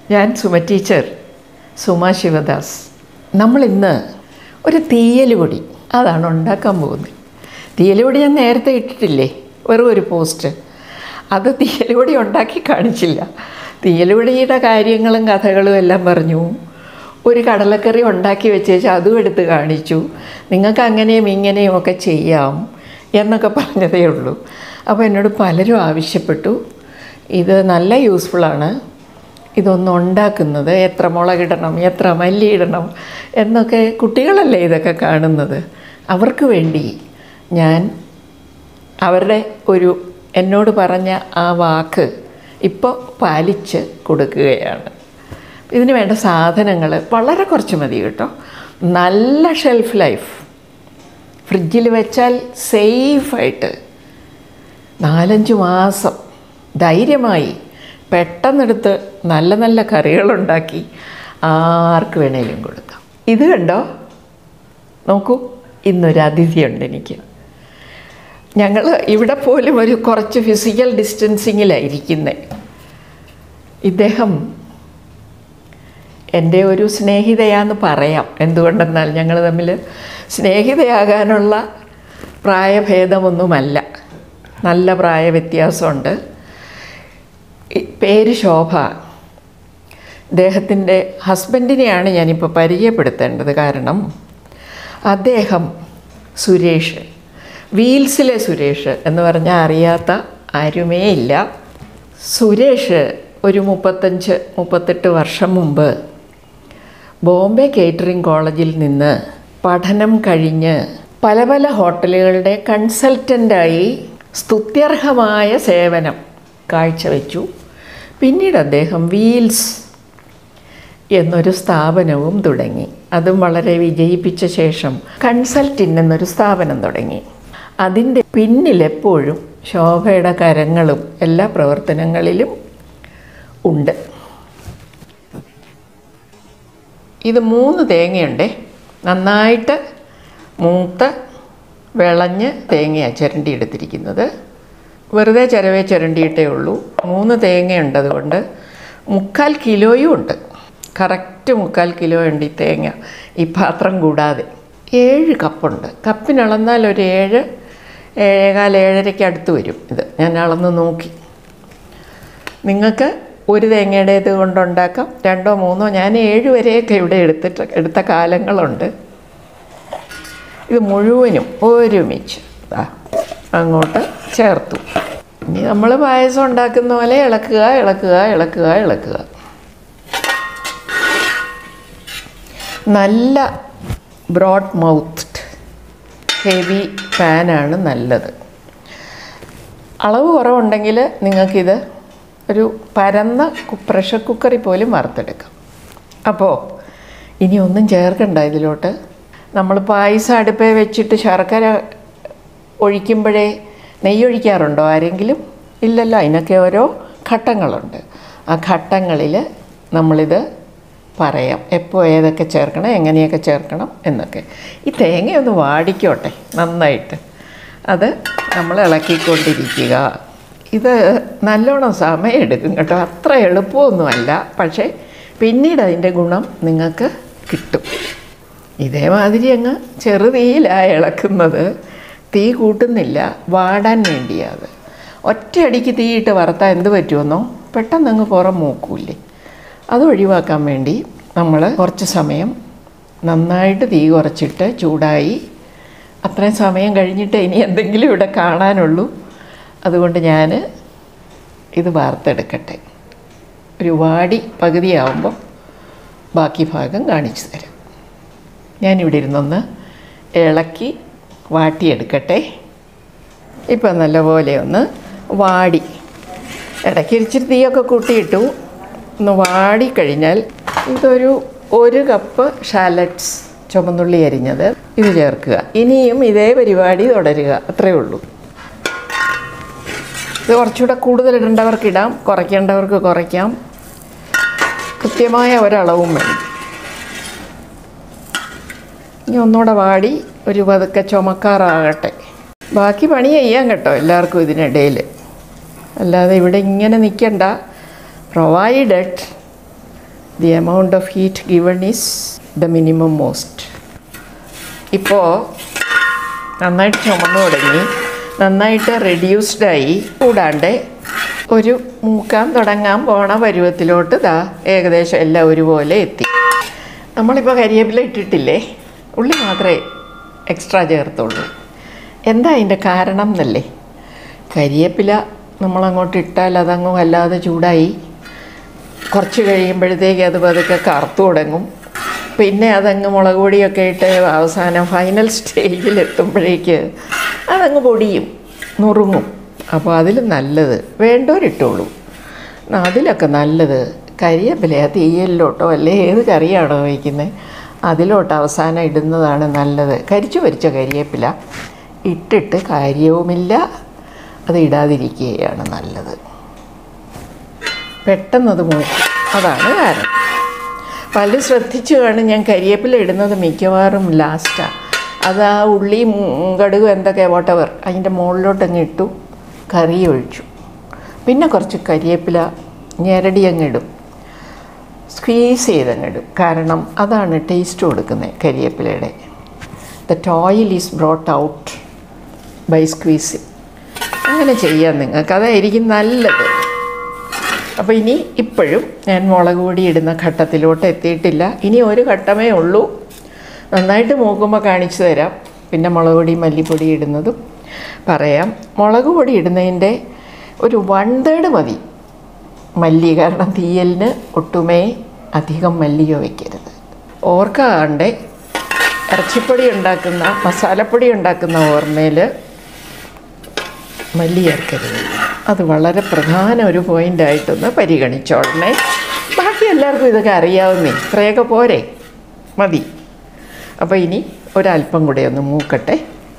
ഞാൻ സുമ ടീച്ചർ, സുമ ശിവദാസ്. നമ്മളിന്ന് ഒരു തീയലുപൊടി അതാണ് ഉണ്ടാക്കാൻ പോകുന്നത്. തീയലുപൊടി ഞാൻ നേരത്തെ ഇട്ടിട്ടില്ലേ, വെറും ഒരു പോസ്റ്റ്. അത് തീയലുപൊടി ഉണ്ടാക്കി കാണിച്ചില്ല. തീയലുപൊടിയുടെ കാര്യങ്ങളും കഥകളും എല്ലാം പറഞ്ഞു. ഒരു കടലക്കറി ഉണ്ടാക്കി വെച്ചേച്ച് അതും എടുത്ത് കാണിച്ചു. നിങ്ങൾക്ക് അങ്ങനെയും ഇങ്ങനെയും ഒക്കെ ചെയ്യാം എന്നൊക്കെ പറഞ്ഞതേ ഉള്ളൂ. അപ്പോൾ എന്നോട് പലരും ആവശ്യപ്പെട്ടു, ഇത് നല്ല യൂസ്ഫുള്ളാണ്, ഇതൊന്നും ഉണ്ടാക്കുന്നത്, എത്ര മുളകിടണം, എത്ര മല്ലി ഇടണം എന്നൊക്കെ കുട്ടികളല്ലേ ഇതൊക്കെ കാണുന്നത്. അവർക്ക് വേണ്ടി ഞാൻ അവരുടെ എന്നോട് പറഞ്ഞ ആ വാക്ക് ഇപ്പോൾ പാലിച്ച് കൊടുക്കുകയാണ്. ഇതിന് വേണ്ട സാധനങ്ങൾ വളരെ കുറച്ച് മതി കേട്ടോ. നല്ല ഷെൽഫ് ലൈഫ്, ഫ്രിഡ്ജിൽ വെച്ചാൽ സേഫായിട്ട് 4-5 മാസം ധൈര്യമായി പെട്ടെന്നെടുത്ത് നല്ല നല്ല കറികളുണ്ടാക്കി ആർക്ക് വേണേലും കൊടുക്കാം. ഇത് കണ്ടോ, നോക്കൂ, ഇന്നൊരു അതിഥിയുണ്ട് എനിക്ക്. ഞങ്ങൾ ഇവിടെ പോലും കുറച്ച് ഫിസിക്കൽ ഡിസ്റ്റൻസിങ്ങിലായിരിക്കുന്നത്. ഇദ്ദേഹം എൻ്റെ ഒരു സ്നേഹിതയാന്ന് പറയാം. എന്തുകൊണ്ടെന്നാൽ ഞങ്ങൾ തമ്മിൽ സ്നേഹിതയാകാനുള്ള പ്രായഭേദമൊന്നുമല്ല, നല്ല പ്രായ വ്യത്യാസമുണ്ട്. പേര് ശോഭ. അദ്ദേഹത്തിൻ്റെ ഹസ്ബൻഡിനെയാണ് ഞാനിപ്പോൾ പരിചയപ്പെടുത്തേണ്ടത്. കാരണം അദ്ദേഹം സുരേഷ്, വീൽസിലെ സുരേഷ് എന്ന് പറഞ്ഞാൽ അറിയാത്ത ആരുമേ ഇല്ല. സുരേഷ് ഒരു 35-38 വർഷം മുമ്പ് ബോംബെ കേറ്ററിംഗ് കോളേജിൽ നിന്ന് പഠനം കഴിഞ്ഞ് പല പല ഹോട്ടലുകളുടെ കൺസൾട്ടൻ്റായി സ്തുത്യർഹമായ സേവനം കാഴ്ചവെച്ചു. പിന്നീട് അദ്ദേഹം വീൽസ് എന്നൊരു സ്ഥാപനവും തുടങ്ങി. അതും വളരെ വിജയിപ്പിച്ച ശേഷം കൺസൾട്ടിൻ എന്നൊരു സ്ഥാപനം തുടങ്ങി. അതിൻ്റെ പിന്നിലെപ്പോഴും ശോഭയുടെ കരങ്ങളും എല്ലാ പ്രവർത്തനങ്ങളിലും ഉണ്ട്. ഇത് 3 തേങ്ങയുണ്ടേ, നന്നായിട്ട് മൂത്ത് വിളഞ്ഞ് തേങ്ങയാണ് ചിരണ്ടി എടുത്തിരിക്കുന്നത്. വെറുതെ ചിരണ്ടിയിട്ടേ ഉള്ളൂ. 3 തേങ്ങയുണ്ട്, അതുകൊണ്ട് 3/4 കിലോയും ഉണ്ട്. കറക്റ്റ് 3/4 കിലോ ഉണ്ട് ഈ തേങ്ങ, ഈ പാത്രം കൂടാതെ. 7 കപ്പുണ്ട്. കപ്പിനളന്നാൽ ഒരു 7-7:15 അടുത്ത് വരും. ഇത് ഞാൻ അളന്ന് നോക്കി. നിങ്ങൾക്ക് ഒരു തേങ്ങയുടേത് കൊണ്ടുണ്ടാക്കാം, 2-3. ഞാൻ 7 വരെയൊക്കെ ഇവിടെ എടുത്ത കാലങ്ങളുണ്ട്. ഇത് മുഴുവനും ഒരുമിച്ച് അങ്ങോട്ട് ചേർത്തു. ഇനി നമ്മൾ പായസം ഉണ്ടാക്കുന്ന പോലെ ഇളക്കുക ഇളക്കുക ഇളക്കുക ഇളക്കുക. നല്ല ബ്രോഡ് മൗത്ത്ഡ് ഹെവി പാനാണ് നല്ലത്. അളവ് കുറവുണ്ടെങ്കിൽ നിങ്ങൾക്കിത് ഒരു പരന്ന പ്രഷർ കുക്കറിൽ പോലും വറുത്തെടുക്കാം. അപ്പോൾ ഇനി ഒന്നും ചേർക്കണ്ട ഇതിലോട്ട്. നമ്മൾ പായസം അടുപ്പേ വെച്ചിട്ട് ശർക്കര ഒഴിക്കുമ്പോഴേ നെയ്യൊഴിക്കാറുണ്ടോ ആരെങ്കിലും? ഇല്ലല്ലോ. അതിനൊക്കെ ഓരോ ഘട്ടങ്ങളുണ്ട്. ആ ഘട്ടങ്ങളിൽ നമ്മളിത് പറയാം, എപ്പോൾ ഏതൊക്കെ ചേർക്കണം, എങ്ങനെയൊക്കെ ചേർക്കണം എന്നൊക്കെ. ഈ തേങ്ങയൊന്ന് വാടിക്കോട്ടെ നന്നായിട്ട്. അത് നമ്മൾ ഇളക്കിക്കൊണ്ടിരിക്കുക. ഇത് നല്ലോണം സമയം എടുക്കും കേട്ടോ, അത്ര എളുപ്പമൊന്നുമല്ല. പക്ഷേ പിന്നീട് അതിൻ്റെ ഗുണം നിങ്ങൾക്ക് കിട്ടും. ഇതേമാതിരി അങ്ങ് ചെറുതീയിലാണ് ഇളക്കുന്നത്, തീ കൂട്ടുന്നില്ല, വാടാൻ വേണ്ടിയത്. ഒറ്റയടിക്ക് തീയിട്ട് വറുത്താൽ എന്ത് പറ്റുമെന്നോ, പെട്ടെന്ന് അങ്ങ് പുറം മൂക്കൂല്ലേ. അത് ഒഴിവാക്കാൻ വേണ്ടി നമ്മൾ കുറച്ച് സമയം നന്നായിട്ട് തീ കുറച്ചിട്ട് ചൂടായി. അത്രയും സമയം കഴിഞ്ഞിട്ട് ഇനി എന്തെങ്കിലും ഇവിടെ കാണാനുള്ളൂ. അതുകൊണ്ട് ഞാൻ ഇത് വാർത്തെടുക്കട്ടെ. ഒരു വാടി പകുതിയാവുമ്പോൾ ബാക്കി ഭാഗം കാണിച്ചു തരാം. ഞാനിവിടെ ഇരുന്നൊന്ന് ഇളക്കി വാട്ടിയെടുക്കട്ടെ. ഇപ്പം നല്ലപോലെ ഒന്ന് വാടി, ഇടയ്ക്ക് ഇച്ചിരി തീയൊക്കെ കൂട്ടിയിട്ടു. ഒന്ന് വാടിക്കഴിഞ്ഞാൽ ഇതൊരു 1 കപ്പ് ഷാലറ്റ്സ് ചുമന്നുള്ളി അരിഞ്ഞത് ഇത് ചേർക്കുക. ഇനിയും ഇതേ പരിപാടി തുടരുക, അത്രയേ ഉള്ളൂ. ഇത് കുറച്ചുകൂടെ കൂടുതൽ ഇടേണ്ടവർക്ക് ഇടാം, കുറയ്ക്കേണ്ടവർക്ക് കുറയ്ക്കാം. കൃത്യമായ ഒരളവും വേണം. ഇനി ഒന്നുകൂടെ വാടി ഒരു പതുക്കെ ചുമക്കാറാകട്ടെ. ബാക്കി പണി ചെയ്യാം കേട്ടോ എല്ലാവർക്കും ഇതിനിടയിൽ. അല്ലാതെ ഇവിടെ ഇങ്ങനെ നിൽക്കണ്ട. Provided The amount of heat given is the minimum most. ഇപ്പോൾ നന്നായിട്ട് ചുമന്നു തുടങ്ങി, നന്നായിട്ട് റെഡ്യൂസ്ഡായി. കൂടാണ്ട് ഒരു മൂക്കാൻ തുടങ്ങാൻ പോണ പരുവത്തിലോട്ട് ഏകദേശം എല്ലാം ഒരുപോലെ എത്തി. നമ്മളിപ്പോൾ കരിവേപ്പില ഇട്ടിട്ടില്ലേ, ഉള്ളി മാത്രമേ എക്സ്ട്രാ ചേർത്തുള്ളൂ. എന്താ അതിൻ്റെ കാരണം എന്നല്ലേ, കരിവേപ്പില നമ്മളങ്ങോട്ട് ഇട്ടാൽ അതങ്ങ് വല്ലാതെ ചൂടായി കുറച്ച് കഴിയുമ്പോഴത്തേക്ക് അത് പതുക്കെ കറുത്തു തുടങ്ങും. പിന്നെ അതങ്ങ് മുളക് പൊടിയൊക്കെ ഇട്ട് അവസാനം ഫൈനൽ സ്റ്റേജിലെത്തുമ്പോഴേക്ക് അതങ്ങ് പൊടിയും നുറുങ്ങും. അപ്പോൾ അതിൽ നല്ലത് വേണ്ടവരിട്ടോളൂ. അതിലൊക്കെ നല്ലത് കരിവേപ്പില തീയലിലോട്ടോ അല്ലേ ഏത് കറിയാണോ വയ്ക്കുന്നത് അതിലോട്ട് അവസാനം ഇടുന്നതാണ് നല്ലത്. കരിച്ചു വരിച്ച കരിവേപ്പില ഇട്ടിട്ട് കാര്യവുമില്ല, അത് ഇടാതിരിക്കുകയാണ് നല്ലത്. പെട്ടെന്നത് മൂക്കും, അതാണ് കാരണം. പല ശ്രദ്ധിച്ചു കാണും, ഞാൻ കരിവേപ്പില ഇടുന്നത് മിക്കവാറും ലാസ്റ്റാണ്. അത് ആ ഉള്ളി കടുക് എന്തൊക്കെ വോട്ടവർ അതിൻ്റെ മുകളിലോട്ടങ്ങ് ഇട്ടു, കറി ഒഴിച്ചു, പിന്നെ കുറച്ച് കരിവേപ്പില ഞെരടി അങ്ങിടും, സ്ക്വീസ് ചെയ്തങ്ങിടും. കാരണം അതാണ് ടേസ്റ്റ് കൊടുക്കുന്നത് കരിവേപ്പിലയുടെ. That oil is brought out by squeezing. അങ്ങനെ ചെയ്യാം നിങ്ങൾക്ക്, അതായിരിക്കും നല്ലത്. അപ്പോൾ ഇനി ഇപ്പോഴും ഞാൻ മുളക് പൊടി ഇടുന്ന ഘട്ടത്തിലോട്ട് എത്തിയിട്ടില്ല. ഇനി ഒരു ഘട്ടമേ ഉള്ളൂ. നന്നായിട്ട് മൂക്കുമ്പോൾ കാണിച്ചു തരാം. പിന്നെ മുളക് പൊടി മല്ലിപ്പൊടി ഇടുന്നതും പറയാം. മുളക് പൊടി ഇടുന്നതിൻ്റെ ഒരു 1/3 മതി മല്ലി. കാരണം തീയലിന് ഒട്ടുമേ അധികം മല്ലിയോ വയ്ക്കരുത്. ഓർക്കാണ്ട് ഇറച്ചിപ്പൊടി ഉണ്ടാക്കുന്ന മസാലപ്പൊടി ഉണ്ടാക്കുന്ന ഓർമ്മയിൽ മല്ലി ചേർക്കരുത്. അത് വളരെ പ്രധാന ഒരു പോയിൻ്റായിട്ടൊന്ന് പരിഗണിച്ചോളണേ. ബാക്കി എല്ലാവർക്കും ഇതൊക്കെ അറിയാവുന്നേ, ഇത്രയൊക്കെ പോരെ, മതി. അപ്പോൾ ഇനി ഒരല്പം കൂടെ ഒന്ന് മൂക്കട്ടെ.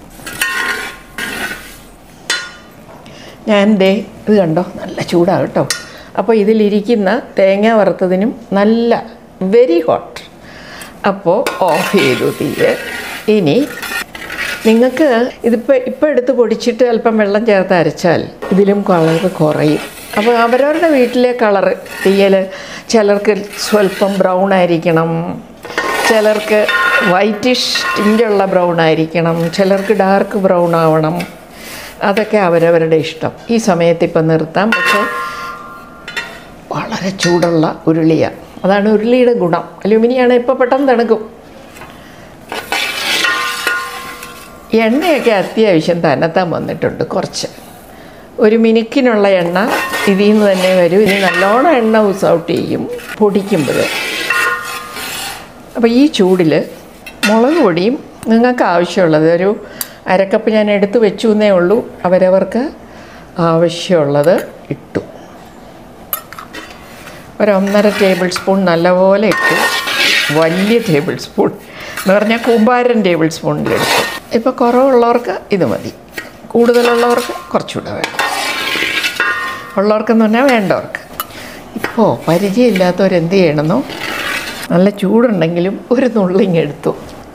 ഞാൻ ഇത് കണ്ടോ, നല്ല ചൂടാണ് കേട്ടോ. അപ്പോൾ ഇതിലിരിക്കുന്ന തേങ്ങ വറുത്തതിനും നല്ല വെരി ഹോട്ട്. അപ്പോൾ ഓഫ് ചെയ്തു തീയ്. ഇനി നിങ്ങൾക്ക് ഇപ്പോൾ എടുത്ത് പൊടിച്ചിട്ട് അല്പം വെള്ളം ചേർത്ത് അരച്ചാൽ ഇതിലും കളറ് കുറയും. അപ്പോൾ അവരവരുടെ വീട്ടിലെ കളറ് തീയൽ ചിലർക്ക് സ്വല്പം ബ്രൗൺ ആയിരിക്കണം, ചിലർക്ക് വൈറ്റിഷ് ടിൻ്റുള്ള ബ്രൗൺ ആയിരിക്കണം, ചിലർക്ക് ഡാർക്ക് ബ്രൗൺ ആവണം. അതൊക്കെ അവരവരുടെ ഇഷ്ടം. ഈ സമയത്ത് ഇപ്പം നിർത്താം. പക്ഷേ വളരെ ചൂടുള്ള ഉരുളിയാണ്, അതാണ് ഉരുളിയുടെ ഗുണം. അലുമിനിയാണ്, ഇപ്പോൾ പെട്ടെന്ന് തണുക്കും. എണ്ണയൊക്കെ അത്യാവശ്യം തന്നെത്താൻ വന്നിട്ടുണ്ട്. കുറച്ച് ഒരു മിനുക്കിനുള്ള എണ്ണ ഇതിൽ നിന്ന് തന്നെ വരും. ഇനി നല്ലോണം എണ്ണ ഔട്ട് ചെയ്യും പൊടിക്കുമ്പോൾ. അപ്പോൾ ഈ ചൂടിൽ മുളക് പൊടിയും നിങ്ങൾക്ക് ആവശ്യമുള്ളത് ഒരു അരക്കപ്പ് ഞാൻ എടുത്ത് വെച്ചു എന്നേ ഉള്ളൂ. അവരവർക്ക് ആവശ്യമുള്ളത് ഇട്ടു. ഒരു 1.5 ടേബിൾ സ്പൂൺ നല്ലപോലെ ഇട്ടു. വലിയ ടേബിൾ സ്പൂൺ എന്ന് പറഞ്ഞാൽ കൂമ്പാരൻ ടേബിൾ സ്പൂണിലെടുത്തു. ഇപ്പോൾ കുറവുള്ളവർക്ക് ഇത് മതി, കൂടുതലുള്ളവർക്ക് കുറച്ചുകൂടെ വേണം. ഉള്ളവർക്കെന്ന് പറഞ്ഞാൽ വേണ്ടവർക്ക്. ഇപ്പോൾ പരിചയമില്ലാത്തവരെന്ത് ചെയ്യണമെന്നോ, നല്ല ചൂടുണ്ടെങ്കിലും ഒരു നുള്ളിങ് എടുത്തു.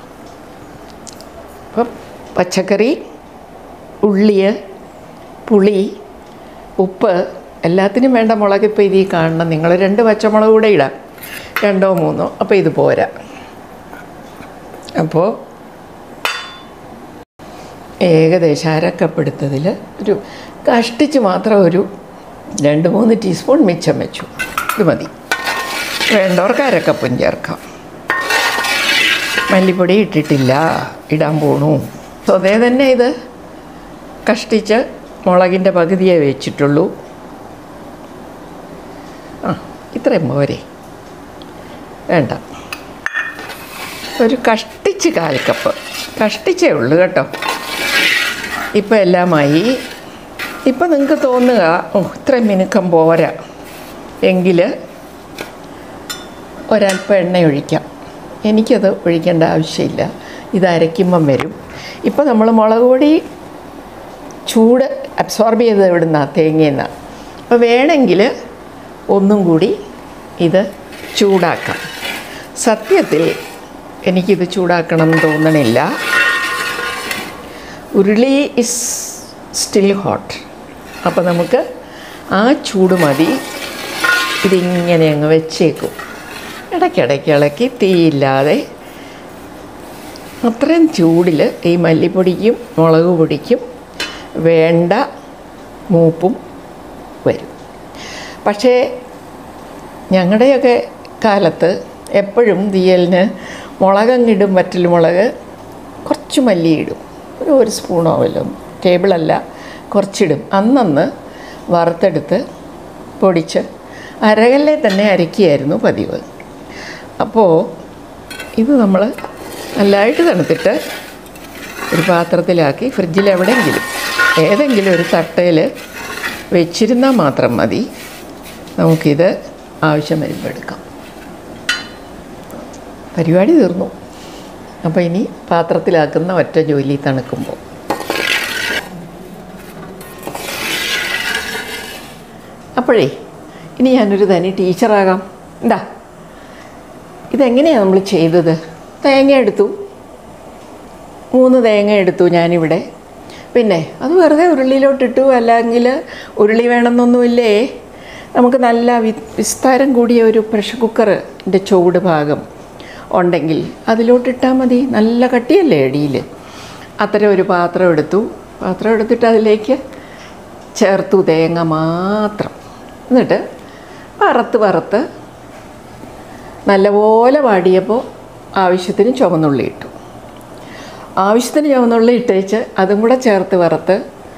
അപ്പം പച്ചക്കറി, ഉള്ളി, പുളി, ഉപ്പ് എല്ലാത്തിനും വേണ്ട മുളക് ഇപ്പോൾ ഇതിൽ കാണണം. നിങ്ങൾ 2 പച്ചമുളക് കൂടെ ഇടാം, 2 3. അപ്പോൾ ഇത് പോരാ. അപ്പോൾ ഏകദേശം അരക്കപ്പെടുത്തതിൽ ഒരു കഷ്ടിച്ച് മാത്രം ഒരു 2-3 ടീസ്പൂൺ മിച്ചം വെച്ചു. ഇത് മതി. വേണ്ടവർക്ക് അരക്കപ്പും ചേർക്കാം. മല്ലിപ്പൊടി ഇട്ടിട്ടില്ല, ഇടാൻ പോണു. സ്വതേ തന്നെ ഇത് കഷ്ടിച്ച് മുളകിൻ്റെ പകുതിയേ വെച്ചിട്ടുള്ളൂ. ഇത്രയും പോരെ, വേണ്ട. ഒരു കഷ്ടിച്ച് 1/4 കപ്പ്, കഷ്ടിച്ചേ ഉള്ളൂ കേട്ടോ. ഇപ്പം എല്ലാമായി. ഇപ്പം നിങ്ങൾക്ക് തോന്നുക ഇത്രയും മിനുക്കം പോരാ എങ്കിൽ ഒരല്പം എണ്ണ ഒഴിക്കാം. എനിക്കത് ഒഴിക്കേണ്ട ആവശ്യമില്ല, ഇത് അരയ്ക്കുമ്പം വരും. ഇപ്പോൾ നമ്മൾ മുളക് പൊടി ചൂട് അബ്സോർബ് ചെയ്ത് ഇവിടുന്ന തേങ്ങയിൽ നിന്നാണ്. അപ്പോൾ വേണമെങ്കിൽ ഒന്നും കൂടി ഇത് ചൂടാക്കാം. സത്യത്തിൽ എനിക്കിത് ചൂടാക്കണം തോന്നണില്ല. ഉരുളി ഇസ് സ്റ്റിൽ ഹോട്ട്. അപ്പോൾ നമുക്ക് ആ ചൂട് മതി. ഇതിങ്ങനെ അങ്ങ് വെച്ചേക്കും. ഇടയ്ക്കിടയ്ക്ക് ഇളക്കി തീയില്ലാതെ അത്രയും ചൂടിൽ ഈ മല്ലിപ്പൊടിക്കും മുളക് പൊടിക്കും വേണ്ട മൂപ്പും വരും. പക്ഷേ ഞങ്ങളുടെയൊക്കെ കാലത്ത് എപ്പോഴും തീയലിന് മുളകങ്ങിടും, വറ്റൽമുളക്, കുറച്ച് മല്ലിയിടും, ഒരു സ്പൂണോ വല്ലതും, ടേബിളല്ല കുറച്ചിടും. അന്നന്ന് വറുത്തെടുത്ത് പൊടിച്ച് അരകല്ലെ തന്നെ അരക്കിയായിരുന്നു പതിവ്. അപ്പോൾ ഇത് നമ്മൾ നല്ലതായിട്ട് തണുത്തിട്ട് ഒരു പാത്രത്തിലാക്കി ഫ്രിഡ്ജിൽ എവിടെയെങ്കിലും ഏതെങ്കിലും ഒരു തട്ടയിൽ വെച്ചിരുന്നാൽ മാത്രം മതി. നമുക്കിത് ആവശ്യം വരുമ്പോൾ എടുക്കാം. പരിപാടി തീർന്നു. അപ്പോൾ ഇനി പാത്രത്തിലാക്കുന്ന ഒറ്റ ജോലി തണുക്കുമ്പോൾ. അപ്പോഴേ ഇനി ഞാനൊരു തനി ടീച്ചറാകാം. എന്താ ഇതെങ്ങനെയാണ് നമ്മൾ ചെയ്തത്? തേങ്ങ എടുത്തു, 3 തേങ്ങ എടുത്തു ഞാനിവിടെ. പിന്നെ അത് വെറുതെ ഉരുളിയിലോട്ടിട്ടു. അല്ലെങ്കിൽ ഉരുളി വേണമെന്നൊന്നുമില്ലേ, നമുക്ക് നല്ല വിസ്താരം കൂടിയ ഒരു പ്രഷർ കുക്കറിൻ്റെ ചൂട് ഭാഗം ഉണ്ടെങ്കിൽ അതിലോട്ടിട്ടാൽ മതി. നല്ല കട്ടിയല്ലേ അടിയിൽ. അത്തരം ഒരു പാത്രം എടുത്തിട്ട് അതിലേക്ക് ചേർത്തു തേങ്ങ മാത്രം. എന്നിട്ട് വറുത്ത് നല്ലപോലെ വാടിയപ്പോൾ ആവശ്യത്തിന് ചുവന്നുള്ളി ഇട്ടു. ചുവന്നുള്ളി ഇട്ടേച്ച് അതും കൂടെ ചേർത്ത് വറുത്ത്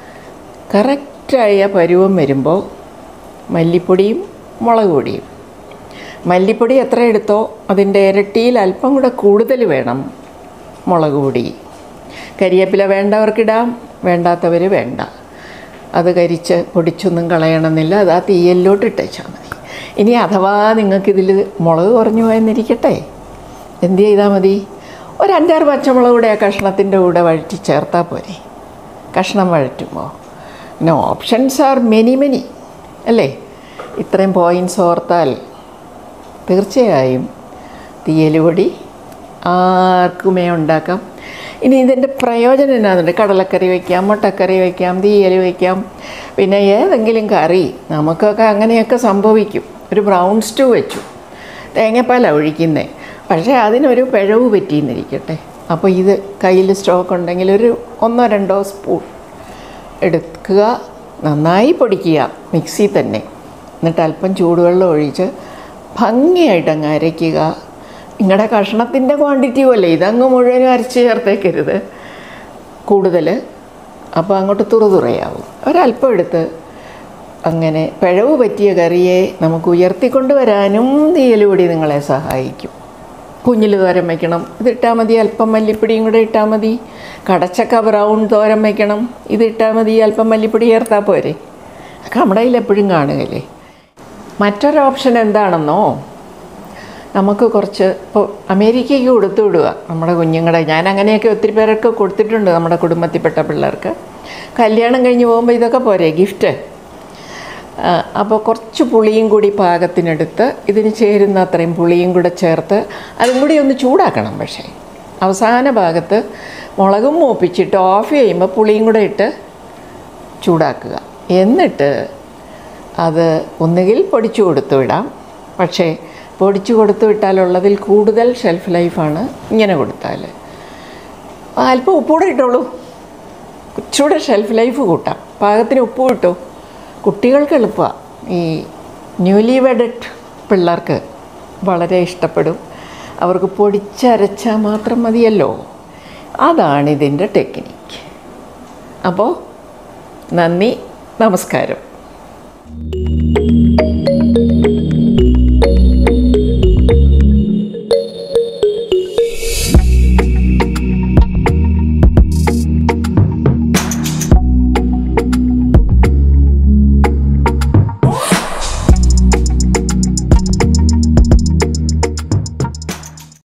കറക്റ്റായ പരുവം വരുമ്പോൾ മല്ലിപ്പൊടിയും മുളക് പൊടിയും. മല്ലിപ്പൊടി എത്ര എടുത്തോ അതിൻ്റെ ഇരട്ടിയിൽ അല്പം കൂടെ കൂടുതൽ വേണം മുളക് പൊടി. കരിവേപ്പില വേണ്ടവർക്കിടാം, വേണ്ടാത്തവർ വേണ്ട. അത് കരിച്ച് പൊടിച്ചൊന്നും കളയണമെന്നില്ല. അത് ആ തീയലിലോട്ട് ഇട്ടേച്ചാൽ മതി. ഇനി അഥവാ നിങ്ങൾക്കിതിൽ മുളക് കുറഞ്ഞു പോയെന്നിരിക്കട്ടെ, എന്ത് ചെയ്താൽ മതി? ഒരു 5-6 പച്ചമുളക് കൂടെ ആ കഷ്ണത്തിൻ്റെ കൂടെ വഴറ്റി ചേർത്താൽ പോരെ. കഷ്ണം വഴറ്റുമ്പോൾ പിന്നെ ഓപ്ഷൻസ് ആർ മെനി അല്ലേ? ഇത്രയും പോയിൻറ്റ്സ് ഓർത്താൽ തീർച്ചയായും തീയലുപൊടി ആർക്കുമേ ഉണ്ടാക്കാം. ഇനി ഇതിൻ്റെ പ്രയോജനം എന്നാന്നുണ്ട്? കടലക്കറി വയ്ക്കാം, മുട്ടക്കറി വയ്ക്കാം, തീയൽ വയ്ക്കാം, പിന്നെ ഏതെങ്കിലും കറി. നമുക്കൊക്കെ അങ്ങനെയൊക്കെ സംഭവിക്കും. ഒരു ബ്രൗൺ സ്റ്റൂ വെച്ചു, തേങ്ങാപ്പാലാണ് ഒഴിക്കുന്നത്, പക്ഷേ അതിനൊരു പിഴവ് പറ്റിയെന്നിരിക്കട്ടെ. അപ്പോൾ ഇത് കയ്യിൽ സ്റ്റോക്ക് ഉണ്ടെങ്കിൽ ഒരു 1-2 സ്പൂൺ എടുക്കുക, നന്നായി പൊടിക്കുക മിക്സി തന്നെ. എന്നിട്ട് അല്പം ചൂടുവെള്ളം ഒഴിച്ച് ഭംഗിയായിട്ട് അങ്ങ് അരയ്ക്കുക. നിങ്ങളുടെ കഷ്ണത്തിൻ്റെ ക്വാണ്ടിറ്റി പോലെ ഇതങ്ങ് മുഴുവനും അരച്ച് ചേർത്തേക്കരുത് കൂടുതൽ, അപ്പോൾ അങ്ങോട്ട് തുറയാവും. ഒരല്പം എടുത്ത് അങ്ങനെ പിഴവ് പറ്റിയ കറിയെ നമുക്ക് ഉയർത്തിക്കൊണ്ട് വരാനും തീയലുപൊടി നിങ്ങളെ സഹായിക്കും. കുഞ്ഞിൽ തോരൻ വയ്ക്കണം, ഇതിട്ടാൽ മതി. അല്പം മല്ലിപ്പൊടിയും കൂടെ ഇട്ടാൽ മതി. കടച്ചക്ക ബ്രൗൺ തോരൻ വയ്ക്കണം, ഇതിട്ടാൽ മതി. അല്പം മല്ലിപ്പൊടി ചേർത്താൽ പോരെ. അതൊക്കെ നമ്മുടെ കയ്യിൽ എപ്പോഴും കാണുകയല്ലേ. മറ്റൊരു ഓപ്ഷൻ എന്താണെന്നോ, നമുക്ക് കുറച്ച് ഇപ്പോൾ അമേരിക്കയ്ക്ക് കൊടുത്തു വിടുക നമ്മുടെ കുഞ്ഞുങ്ങളെ. ഞാൻ അങ്ങനെയൊക്കെ ഒത്തിരി പേരൊക്കെ കൊടുത്തിട്ടുണ്ട് നമ്മുടെ കുടുംബത്തിൽപ്പെട്ട പിള്ളേർക്ക്. കല്യാണം കഴിഞ്ഞ് പോകുമ്പോൾ ഇതൊക്കെ പോരെ ഗിഫ്റ്റ്. അപ്പോൾ കുറച്ച് പുളിയും കൂടി പാകത്തിനെടുത്ത് ഇതിന് ചേരുന്ന അത്രയും പുളിയും കൂടെ ചേർത്ത് അതും കൂടി ഒന്ന് ചൂടാക്കണം. പക്ഷേ അവസാന ഭാഗത്ത് മുളകും മൂപ്പിച്ചിട്ട് ഓഫ് ചെയ്യുമ്പോൾ പുളിയും കൂടെ ഇട്ട് ചൂടാക്കുക. എന്നിട്ട് അത് ഒന്നുകിൽ പൊടിച്ചു കൊടുത്തു വിടാം. പക്ഷേ പൊടിച്ചു കൊടുത്തു വിട്ടാലുള്ളതിൽ കൂടുതൽ ഷെൽഫ് ലൈഫാണ് ഇങ്ങനെ കൊടുത്താൽ. അല്പം ഉപ്പൂടെ ഇട്ടോളൂ, കുറച്ചുകൂടെ ഷെൽഫ് ലൈഫ് കൂട്ടാം. പാകത്തിന് ഉപ്പും ഇട്ടു. കുട്ടികൾക്ക് എളുപ്പമാണ്. ഈ ന്യൂലി വെഡഡ് പിള്ളേർക്ക് വളരെ ഇഷ്ടപ്പെടും. അവർക്ക് പൊടിച്ചരച്ചാൽ മാത്രം മതിയല്ലോ. അതാണിതിൻ്റെ ടെക്നിക്ക്. അപ്പോൾ നന്ദി, നമസ്കാരം.